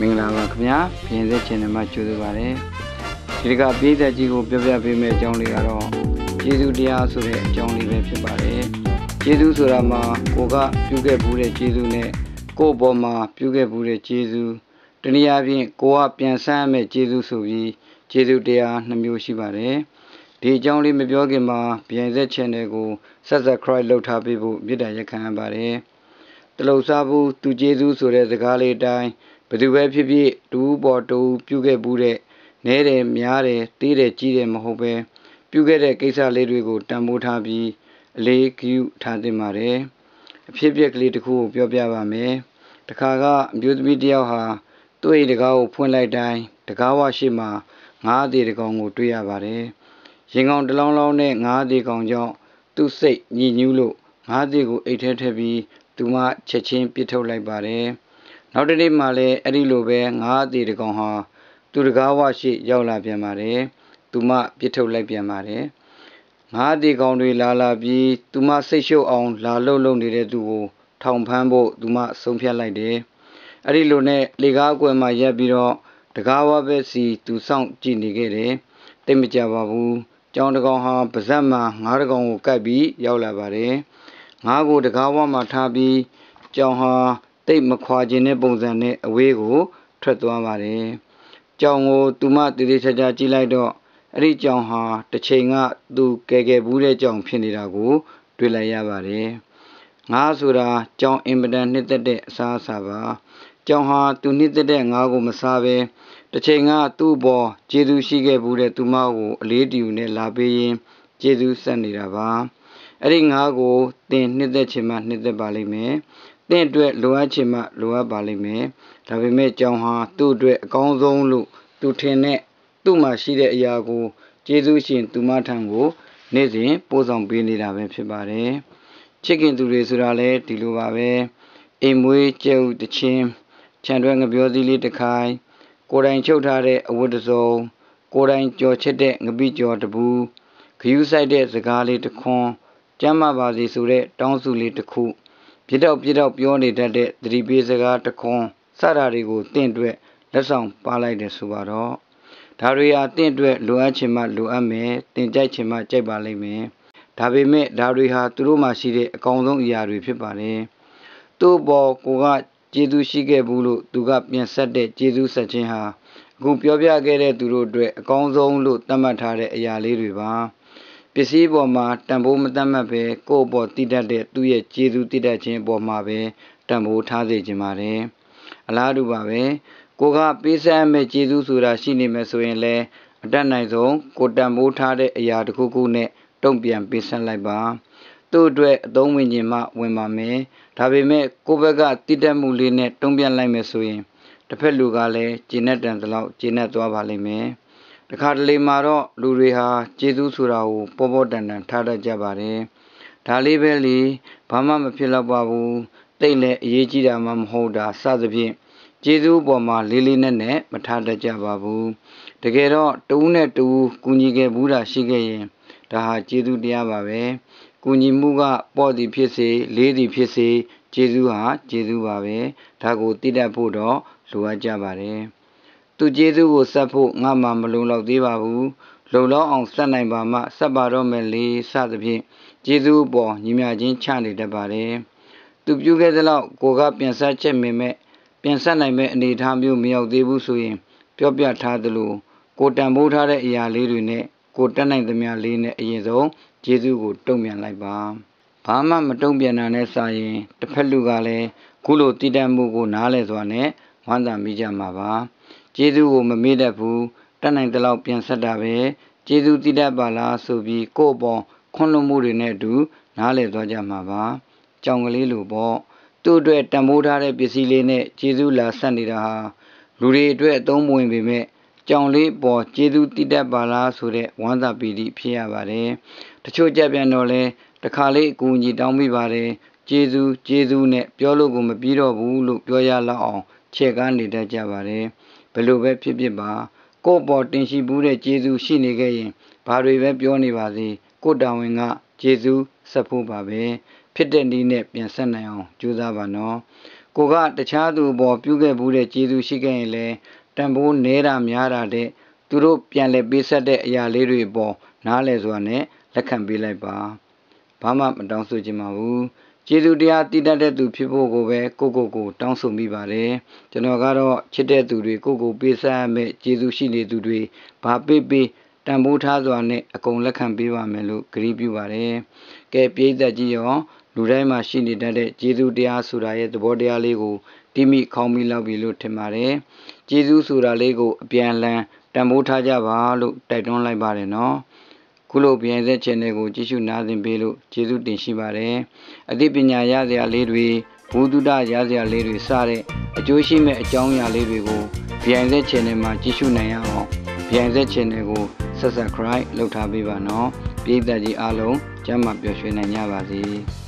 မင်္ဂလာပါခင်ဗျာပြင်သက် channel မှာကြိုဆိုပါရစေဒီကပြည်သက်ကြီးကိုပြောပြပေးမယ့်အကြောင်းလေးကတော့ကျေးဇူးတရားဆိုတဲ့အကြောင်းလေးပဲဖြစ်ပါတယ်ကျေးဇူးဆိုတာမှာကိုကပြုခဲ့ဘူးတဲ့ကျေးဇူးနဲ့ကိုယ့်ဘောမှာပြုခဲ့ဘူးတဲ့ကျေးဇူးတနည်းအားဖြင့်ကိုကပြန်ဆန်းမဲ့ကျေးဇူးဆိုပြီးကျေးဇူးတရား2မျိုးရှိပါတယ်ဒီအကြောင်းလေးမပြောခင်မှာပြင်သက် channel ကို subscribe လုပ်ထားပေးဖို့မေတ္တာရက်ခံရပါတယ်တလုံးစားဘူးသူကျေးဇူးဆိုတဲ့စကားလေးအတိုင်းဘယ်သူပဲဖြစ်ဖြစ်တူပေါ်တူပြုခဲ့ဘူးတဲ့နဲတယ်များတယ်တေးတယ်ကြီးတယ်မဟုတ်ပဲပြုခဲ့တဲ့ကိစ္စလေးတွေကိုတန်ဖိုးထားပြီးအလေးပြုထားသင့်ပါတယ်အဖြစ်အပျက်ကလေးတစ်ခုကိုပြောပြပါမယ်တခါကအမျိုးသမီးတစ်ယောက်ဟာသူ့အိမ်တကားကိုဖွင့်လိုက်တိုင်းတကားဝရှိမှာငါးသေးတစ်ကောင်ကိုတွေ့ရပါတယ်ရင်ကောင်တစ်လောင်းလောင်းနဲ့ငါးသေးကောင်ကြောင့်သူ့စိတ်ညစ်ညူးလို့ငါးသေးကိုအိတ်ထဲထည့်ပြီးသူမချက်ချင်းပြစ်ထုတ်လိုက်ပါတယ်နောက်တစ်နေ့မှလည်းအဲ့ဒီလိုပဲငါးသေးတစ်ကောင်ဟာသူတကားဝရှိရောက်လာပြန်ပါတယ်သူမပြစ်ထုတ်လိုက်ပြန်ပါတယ်ငါးသေးကောင်တွေလာပြီးသူမစိတ်ရှုပ်အောင်လာလုံနေတဲ့သူကိုထောင်ဖမ်းဖို့သူမဆုံးဖြတ်လိုက်တယ်အဲ့ဒီလိုနဲ့လေကားအကွယ်မှာရက်ပြီးတော့တကားဝဘက်စီသူစောင့်ကြည့်နေခဲ့တယ်တိတ်မကြပါဘူးကြောင်တကောင်ဟာပါဇက်မှာငါးတကောင်ကိုကပ်ပြီးရောက်လာပါတယ်ငါးကိုတကားဝမှာထားပြီးကြောင်ဟာတိတ်မခွာခြင်းတဲ့ပုံစံနဲ့အဝေးကိုထွက်သွားပါတယ်ကြောင်ကိုသူမတည်တည်ချာချာကြည့်လိုက်တော့အဲ့ဒီကြောင်ဟာတစ်ချိန်ကသူကဲဘူးတဲ့ကြောင်ဖြစ်နေတာကိုတွေ့လိုက်ရပါတယ်ငါးဆိုတာကြောင်အင်မတန်နှစ်သက်တဲ့အစားအစာပါကြောင်ဟာသူနှစ်သက်တဲ့ငါးကိုမစားပဲတစ်ချိန်ကသူ့ဘောကျေးဇူးရှိခဲ့ဘူးတဲ့သူမကိုအလေးတယူနဲ့လာပေးရင်ကျေးဇူးဆက်နေတာပါအဲ့ဒီငါးကိုတင်နှစ်သက်ချင်မှနှစ်သက်ပါလိမ့်မယ်တင့်အတွက်လိုအပ်ချင်မှလိုအပ်ပါလိမ့်မယ်ဒါပေမဲ့ကြောင်ဟာသူ့အတွက်အကောင်းဆုံးလို့သူထင်တဲ့သူ့မှာရှိတဲ့အရာကိုကျေးဇူးရှင်သူမထံကိုနေ့စဉ်ပို့ဆောင်ပေးနေတာပဲဖြစ်ပါတယ်ချစ်ခင်သူတွေဆိုတာလည်းဒီလိုပါပဲအိမ်မွေးကျဲဥတချင်းခြံတွဲငပြောသီးလေးတစ်ခိုင်ကိုယ်တိုင်ချုပ်ထားတဲ့အဝတ်တစ်စုံကိုယ်တိုင်ကြော်ချစ်တဲ့ငပိကြော်တပူခရူးဆိုင်တဲ့စကားလေးတစ်ခွန်းကျမ်းမာပါစေဆိုတဲ့တောင်းစုလေးတစ်ခုပြတောက်ပြောနေတတ်တဲ့သတိပေးစကားတစ်ခွန်းစတာတွေကိုတင့်အတွက်လက်ဆောင်ပါလိုက်တယ်ဆိုပါတော့ဒါတွေဟာတင့်အတွက်လိုအပ်ချင်မှလိုအပ်မယ်တင်ကြိုက်ချင်မှကြိုက်ပါလိမ့်မယ်ဒါပေမဲ့ဒါတွေဟာသူတို့မှာရှိတဲ့အကောင်းဆုံးအရာတွေဖြစ်ပါတယ်သူ့ဘောကိုကကျေးဇူးရှိခဲ့ဘူးလို့သူကပြန်ဆက်တဲ့ကျေးဇူးဆက်ခြင်းဟာအခုပြောပြခဲ့တဲ့သူတို့အတွက်အကောင်းဆုံးလို့သတ်မှတ်ထားတဲ့အရာလေးတွေပါပစ္စည်းပေါ်မှာတန်ဖိုးမသတ်မှတ်ပဲကိုယ့်ဘောတည်တတ်တဲ့သူ့ရဲ့ကျေးဇူးတည်တတ်ခြင်းပေါ်မှာပဲတန်ဖိုးထားစေခြင်းပါတယ်အလားတူပါပဲကိုကပေးဆက်မဲ့ကျေးဇူးဆိုတာရှိနေမယ်ဆိုရင်လည်းအတတ်နိုင်ဆုံးကိုတန်ဖိုးထားတဲ့အရာတစ်ခုခုနဲ့တုံ့ပြန်ပေးဆက်လိုက်ပါသူ့အတွက်အသုံးဝင်ခြင်းမှဝင်ပါမယ်ဒါပေမဲ့ကိုယ့်ဘက်ကတည်တတ်မှုလေးနဲ့တုံ့ပြန်လိုက်မယ်ဆိုရင်တစ်ဖက်လူကလည်းကျေနပ်တန်သလောက်ကျေနပ်သွားပါလိမ့်မယ်တခါတလေမှာတော့လူတွေဟာကျေးဇူးဆိုတာကိုပေါ်တန်ထားတတ်ကြပါတယ်ဒါလေးပဲလေဘာမှမဖြစ်တော့ပါဘူးတိတ်လည်းအရေးကြီးတာမှမဟုတ်တာစသဖြင့်ကျေးဇူးပေါ်မှာလေးနက်မထားတတ်ကြပါဘူးတကယ်တော့တူးနဲ့တူးကူညီခဲ့ဘူးတာရှိခဲ့ရင်ဒါဟာကျေးဇူးတရားပါပဲကူညီမှုကပေါ့သည်ဖြစ်စေလေးသည်ဖြစ်စေကျေးဇူးဟာကျေးဇူးပါပဲဒါကိုသိတတ်ဖို့တော့လိုအပ်ကြပါတယ်သူကျေးဇူးကိုဆက်ဖို့ငါမှမလုံလောက်သေးပါဘူးလုံလောက်အောင်ဆက်နိုင်ပါမှဆက်ပါတော့မယ်လေစသဖြင့်ကျေးဇူးပေါ်ညီမြချင်းချနေတတ်ပါတယ်သူပြုခဲ့သလောက်ကိုကပြန်ဆက်ချက်မိမဲ့ပြန်ဆက်နိုင်မဲ့အနေအထားမျိုးမရောက်သေးဘူးဆိုရင်ပြောပြထားသလိုကိုတန်ဖိုးထားတဲ့အရာလေးတွေနဲ့ကိုတက်နိုင်သမျှလေးနဲ့အရင်ဆုံးကျေးဇူးကိုတုံ့ပြန်လိုက်ပါဘာမှမတုံ့ပြန်တာနဲ့စာရင်တစ်ဖက်လူကလည်းခုလိုတည်တတ်မှုကိုနားလဲစွာနဲ့ဝမ်းသာမိကြမှာပါကျေးဇူးကိုမမေ့တတ်ဘူးတက်နိုင်သလောက်ပြန်ဆက်တာပဲကျေးဇူးတည်တတ်ပါလားဆိုပြီးကိုယ့်ပေါ်ခွန်းလွှတ်မှုတွေနဲ့အတူနားလဲသွားကြမှာပါကြောင်ကလေးလိုပေါ့သူ့အတွက်တန်ဖိုးထားတဲ့ပစ္စည်းလေးနဲ့ကျေးဇူးလာဆက်နေတာဟာလူတွေအတွက်အသုံးဝင်ပေမဲ့ကြောင်လေးပေါ်ကျေးဇူးတည်တတ်ပါလားဆိုတဲ့ဝမ်းသာပီတိဖြစ်ရပါတယ်တချို့ကြပြန်တော့လဲတခါလေးအကူအညီတောင်းမိပါတယ်ကျေးဇူးနဲ့ပြောလို့ကိုမပြီးတော့ဘူးလို့ပြောရလောက်အောင်ချဲ့ကားနေတတ်ကြပါတယ်ဘယ်လိုပဲဖြစ်ဖြစ်ပါကိုယ့်ပေါ်တင်ရှိဘူးတဲ့ကျေးဇူးရှိနေခဲ့ရင်ဘာတွေပဲပြောနေပါစေကိုယ့်တာဝန်ကကျေးဇူးဆက်ဖို့ပါပဲဖြစ်တဲ့နည်းနဲ့ပြန်ဆက်နိုင်အောင်ကြိုးစားပါနော်ကိုကတခြားသူပေါ်ပြုခဲ့ဘူးတဲ့ကျေးဇူးရှိခဲ့ရင်လည်းတန်ဖိုးနည်းတာများတာတဲ့သူတို့ပြန်လဲပေးဆက်တဲ့အရာလေးတွေပေါ်နားလဲစွာနဲ့လက်ခံပေးလိုက်ပါဘာမှမတောင်းဆိုချင်ပါဘူးကျေးဇူးတရားတည်တတ်တဲ့သူဖြစ်ဖို့ကိုပဲကိုတောင်းဆိုမိပါတယ်ကျွန်တော်ကတော့ချစ်တဲ့သူတွေကိုပေးဆက်ရမယ့်ကျေးဇူးရှိနေသူတွေဘာပေးတန်ဖိုးထားစွာနဲ့အကုန်လက်ခံပေးပါမယ်လို့ကတိပြုပါတယ်ကဲပြည်သက်ကြီးရောလူတိုင်းမှာရှိနေတတ်တဲ့ကျေးဇူးတရားဆိုတာရဲ့သဘောတရားလေးကိုတိမိခေါင်းမိလောက်ပြီလို့ထင်ပါတယ်ကျေးဇူးဆိုတာလေးကိုအပြန်လှန်တန်ဖိုးထားကြပါလို့တိုက်တွန်းလိုက်ပါတယ်နော်ခုလိုပြိုင်ဆက် channel ကိုကြည့်ရှုနားဆင်ပေးလို့ကျေးဇူးတင်ရှိပါတယ်အသိပညာရစရာလေးတွေဘုဒ္ဓရစရာလေးတွေစတဲ့အကျိုးရှိမဲ့အကြောင်းအရာလေးတွေကိုပြိုင်ဆက် channel မှာကြည့်ရှုနိုင်ရအောင်ပြိုင်ဆက် channel ကို subscribe လုပ်ထားပေးပါနော်ပြည်သက်ကြီးအားလုံးကျမ်းမာပျော်ရွှင်နိုင်ကြပါစေ